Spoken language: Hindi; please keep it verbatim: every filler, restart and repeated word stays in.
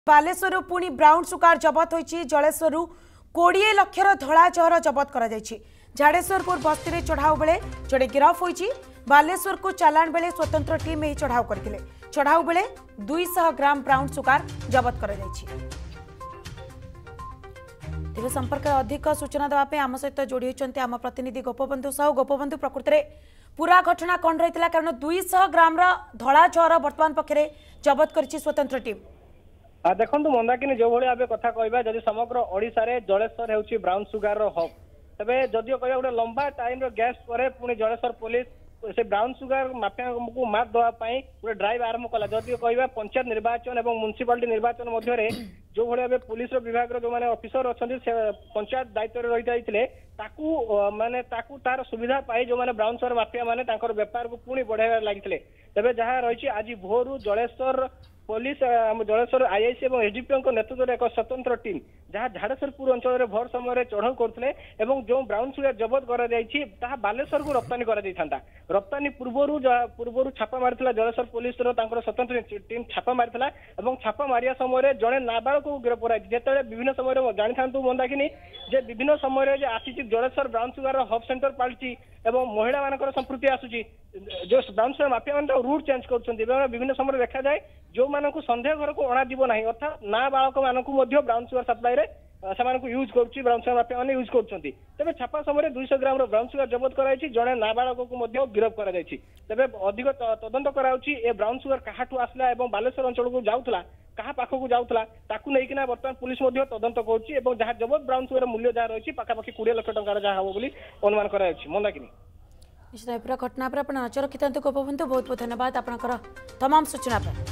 बालेश्वर पुणी ब्राउन सुगार जबत होती जलेश्वर कोड़े लक्षर धला जहर जबत कर झाड़ेश्वरपुर बस्ती में चढ़ाऊ बेले जड़े गिरफ होती बालेश्वर को चालाण बेले स्वतंत्र टीम यही चढ़ाऊ करते चढ़ाऊ बेले दुई सौ ग्राम ब्राउन सुगार जबत कर तेज संपर्क अधिक सूचना देवाई आम सहित जोड़ी होती आम प्रतिनिधि गोपबंधु साहू गोपबंधु प्रकृति में पूरा घटना कौन रही है कारण दुई सौ ग्राम धला जहर बर्तमान पक्षे जबत कर स्वतंत्र टीम देखो मंदाकिनी जो भाई भाव कथा कहवा जब समग्र ओडिशा रे जलेश्वर होउची ब्राउन सुगार हब तबे जदियो कहवा गोटे लंबा टाइम गैस पर पुणी जलेश्वर पुलिस से ब्राउन सुगार माफिया को मात देवाई गोटे ड्राइव आरंभ कला जदियो कहवा पंचायत निर्वाचन और म्युनिसिपालिटी निर्वाचन मध्य जो भाई भाव पुलिस विभाग जो मैंने ऑफिसर अच्छा पंचायत दायित्व रही जाते माने ताकू तार सुविधा पाई जो मैंने ब्राउन सुगार माफिया माने बेपार को पुणी बढ़ाई लगी तेज जहाँ रही आज भोरु जलेश्वर पुलिस जलेश्वर आईआईसी और एसडीपी नेतृत्व में एक स्वतंत्र टीम जहाँ झाड़ेश्वरपुर अंचल भोर समय चढ़ाऊ करते जो ब्राउन सुगार जबत कर बालेश्वर को रप्तानी कर रप्तानी पूर्व पूर्व छापा मारी जलेश्वर पुलिस स्वतंत्र टीम छापा मारी छापा मारिया समय जड़े नाबालक को गिरफ्त कराई जिते विभिन्न समय जानी था मंदाकिनी जे विभिन्न समय आसी Jaleswar brown sugar hub centre पलटि महिला मान संपृक्ति आसूची जो ब्राउन सुगार माफिया मान रूट चेंज कर विभिन्न समय देखा जाए जो मानक संदेह घर को अणाजीव ना अर्थात नाबालक मानक ब्राउन सुगार सप्लाई से यूज कर ब्राउन सुगार माफिया यूज कर तेज छापा समय दुई सौ ग्राम ब्राउन सुगार जबत कराई जड़े नाबालक को गिरफ्त कर तेज अधिक तदंत कराउची ए ब्राउन सुगार कहाठू आसला बालेश्वर अंचल को जाऊला क्या पाखक जाऊला ताकू नहीं बर्तमान पुलिस तदंत कर जहाँ जबत ब्राउन सुगार मूल्य जहाँ रही पाखापाखि कोड़े लक्ष टकर जहाँ हम बोली अनुमान कर मंदाकिनी निश्चित पूरा घटना पर आप नजर रखिता गोपबंधु बहुत बहुत धन्यवाद आपंकर तमाम सूचना पर।